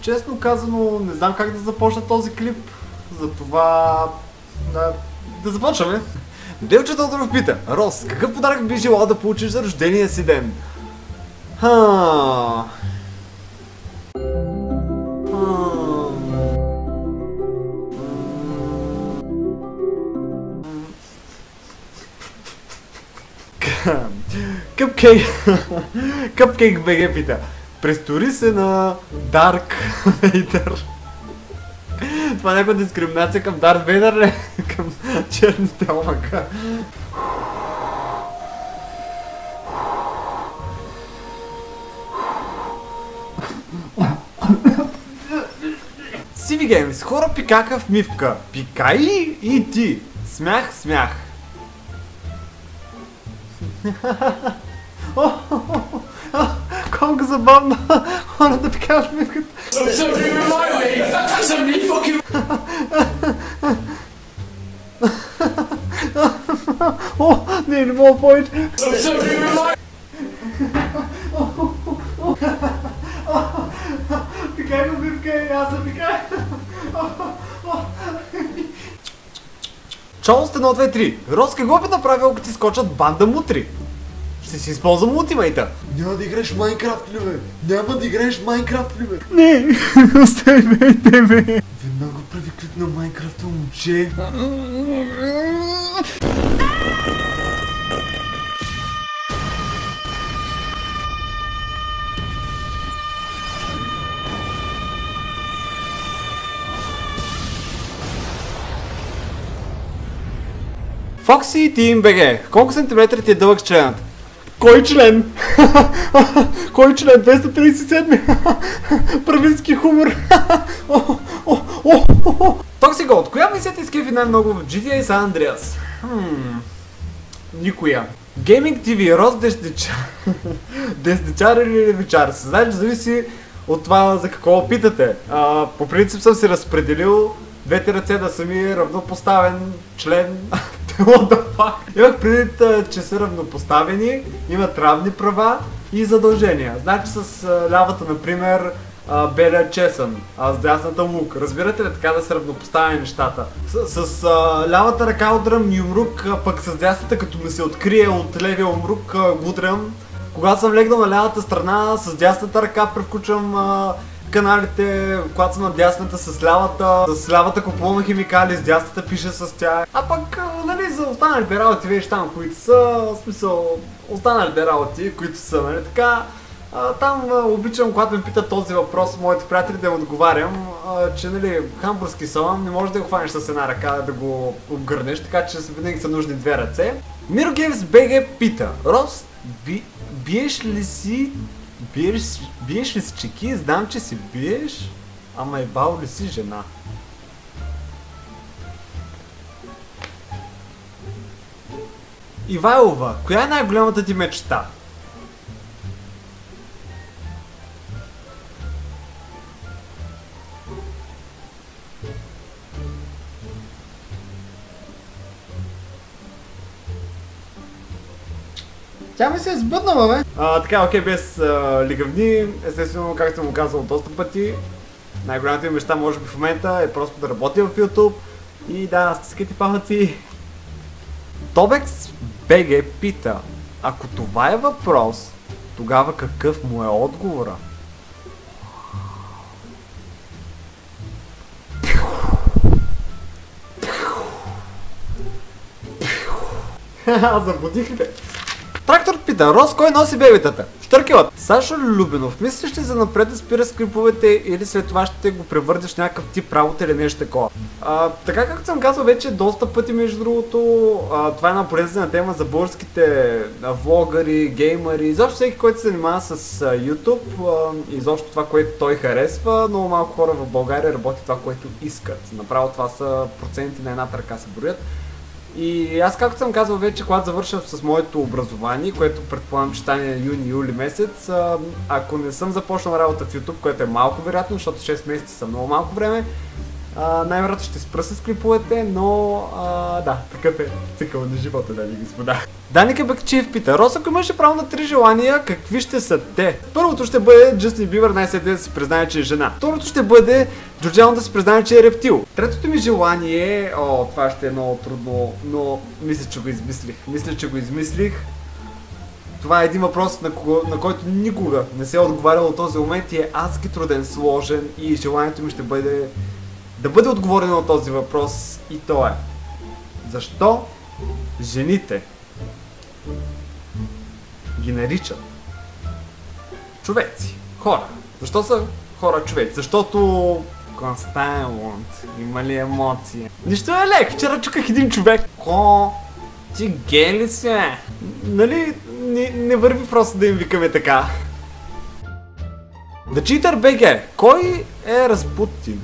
Честно казано, не знам как да започна този клип, затова да започваме. Девчето Тодоров пита: Рос, какъв подарък би желал да получиш за рождения си ден? Cupcake БГ пита: престори се на Дарк Вейдър. Това е някаква дискриминация към Дарт Вейдър, ли? Към черните омака. CV Games, хора пикаха в мивка. Пикай и ти. Смях, смях. Колко забавно хора да пикаваш в мивката. О, не мога повече. Пикай в мивка и аз да пикай. Чао сте 1, 2, 3. Рос, какво би направил, ако ти скочат банда мутри? Ще си използвам ултимейта. Няма да играеш Майнкрафт ли, бе? Няма да играеш Майнкрафт ли, бе? Не, оставете ме. Веднага прави клип на Майнкрафт, момче. Foxy Team BG, колко сантиметра ти е дълъг членът? Кой член? Кой член? 237? Правински хумор. Toxic Gold, коя мисия ти изкефи най-много в GTA San Andreas? Никоя. Gaming TV, Рос Десничар. Десничар или левичар? Знаеш, зависи от това за какво питате. По принцип съм си разпределил двете ръце да са ми равнопоставен член. Имах предвид, че са равнопоставени, имат равни права и задължения. Значи с лявата, например, белия чесън, а с дясната лук. Разбирате ли, така да са равнопоставени нещата? С лявата ръка удрям юмрук, пък с дясната, като ми се открие от левия умрук, го удрям. Когато съм легнал на лявата страна, с дясната ръка превключвам каналите, когато съм на дясната с лявата купувам химикали, с дясната пише с тях. А пък, нали, за останалите работи, виж там, които са, в смисъл, останалите работи, които са, нали, така, там обичам, когато ми питат този въпрос, моите приятели да им отговарям, че, нали, хамбургски салам не можеш да го хванеш с една ръка, да го обгърнеш, така че винаги са нужни две ръце. Miro Games BG пита: Рос, биеш ли си чеки? Знам, че си биеш, ама ебал ли си жена? Ивайлова, коя е най-голямата ти мечта? Тя ми се е сбъднала, бе! Така, окей, без лигавни, естествено, както съм го казал доста пъти, най-голямата ми мечта, може би в момента, е просто да работя в YouTube и да, стискайте палци. Тобекс БГ пита: ако това е въпрос, тогава какъв му е отговора? Забудих ли? Трактор пита: Рос, кой носи бебитата? Штъркелът. Сашо Любенов, мислиш ли за напред да спираш клиповете или след това ще го превърнеш в някакъв тип работа или нещо такова? Така както съм казал вече доста пъти, между другото, това е една полезна тема за българските влогъри, геймъри, изобщо всеки, който се занимава с YouTube, изобщо това, което той харесва. Много малко хора в България работят това, което искат. Направо това са проценти на едната ръка се броят. И аз, както съм казал вече, когато завърша с моето образование, което предполагам, че стане юни-юли месец, ако не съм започнал работа в YouTube, което е малко вероятно, защото 6 месеца са много малко време, Най-вероятно ще спра с клиповете, но да, такъв е цикъл на живота, дами и господа. Даника Бакчиев пита: Рос, ако имаше право на 3 желания, какви ще са те? Първото ще бъде Джастин Бибър най-сетне да се признае, че е жена. Второто ще бъде Джорджиано да се признае, че е рептил. Третото ми желание, това ще е много трудно, но мисля, че го измислих. Това е един въпрос, на който никога не се е отговарял до този момент и е адски труден, сложен и желанието ми ще бъде да бъде отговорено на този въпрос и то е: защо жените ги наричат човеци, хора? Защо са хора човеци? Защото Констайланд има ли емоция? Нищо е лек, вчера чуках един човек. Ти гей ли си, бе? Нали, не върви просто да им викаме така. The Cheater BG. Кой е Разпутин?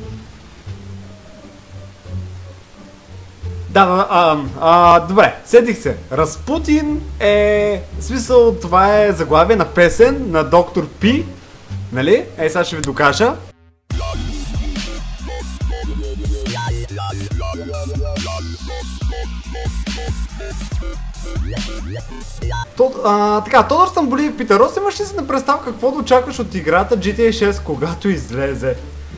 Добре, седих се. Разпутин е... В смисъл, това е заглавие на песен на Доктор Пи. Нали? Сега ще ви докажа. Тодор Стамболиев пита: Рос, имаш ли си на представа какво да очакваш от играта GTA 6, когато излезе?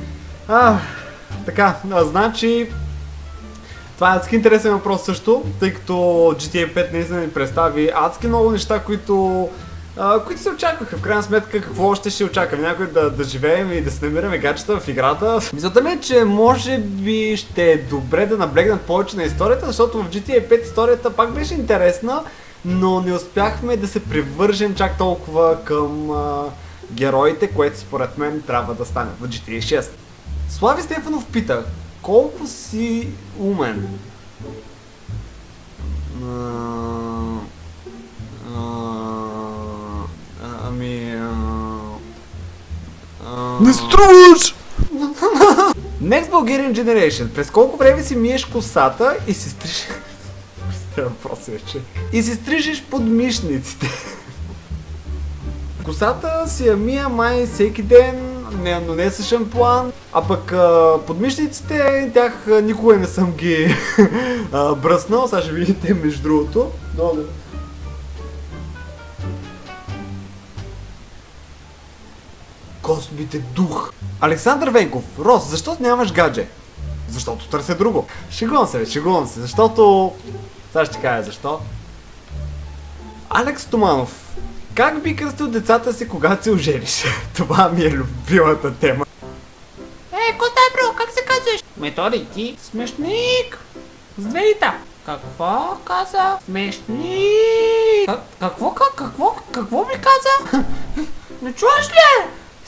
Значи... Това е адски интересен въпрос също, тъй като GTA 5 наистина ни представи адски много неща, които се очакваха. В крайна сметка, какво още ще очакваме? Някой да живеем и да се намираме гаджета в играта. Мисълта ми е, че може би ще е добре да наблегнат повече на историята, защото в GTA 5 историята пак беше интересна, но не успяхме да се привържем чак толкова към героите, което според мен трябва да стане в GTA 6. Слави Стефанов пита: колко си умен? Не струваш! Next Bulgarian Generation. През колко време си миеш косата и си стрижеш... И си стрижеш подмишниците? Косата си я мия май всеки ден, но не с шампуан, а пък подмишниците, тях никога не съм ги бръснал, сега ще видите между другото. Космите дух. Александър Венков: Рос, защо нямаш гадже? Защото търся друго. Шегувам се, защото... Сега ще кажа защо. Алекс Томанов: как би кръстил децата си, когато се ожениш? Това ми е любимата тема. Костай, бро, как се казваш? Методи, ти смешник. С две ита. Какво каза? Смешник. Какво ми каза? Не чуваш ли?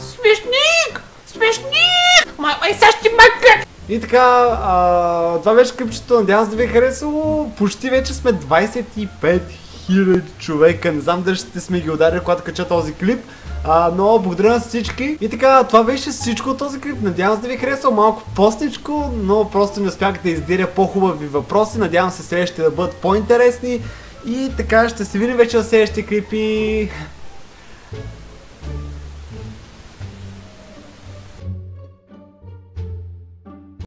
Смешник! Май сега ще мъкна! И така, това беше клипчето, надявам се да ви е харесало. Почти вече сме 25 000 човека, не знам дали ще сме ги ударили, когато кача този клип. Но благодаря на всички. И така, това беше всичко от този клип. Надявам се да ви е харесал, малко постничко, но просто не успях да издиря по-хубави въпроси. Надявам се следващите да бъдат по-интересни. И така, ще се видим вече в следващите клипи.